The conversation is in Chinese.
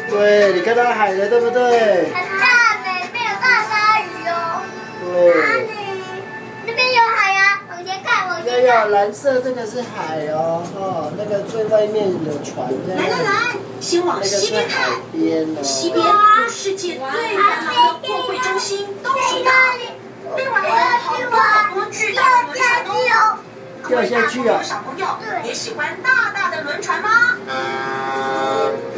对，你看到海了，对不对？ 很大呢，没有大鲨鱼哦。 对。 哪里？那边有海啊！往前看，往前看。 有蓝色这个是海哦，哦，那个最外面有船在那。 来，先往西边看。西边有世界最远的货柜中心倒数塔。另外好多巨大的轮船哦。 掉下去啊！ 小朋友也喜欢大大的轮船吗？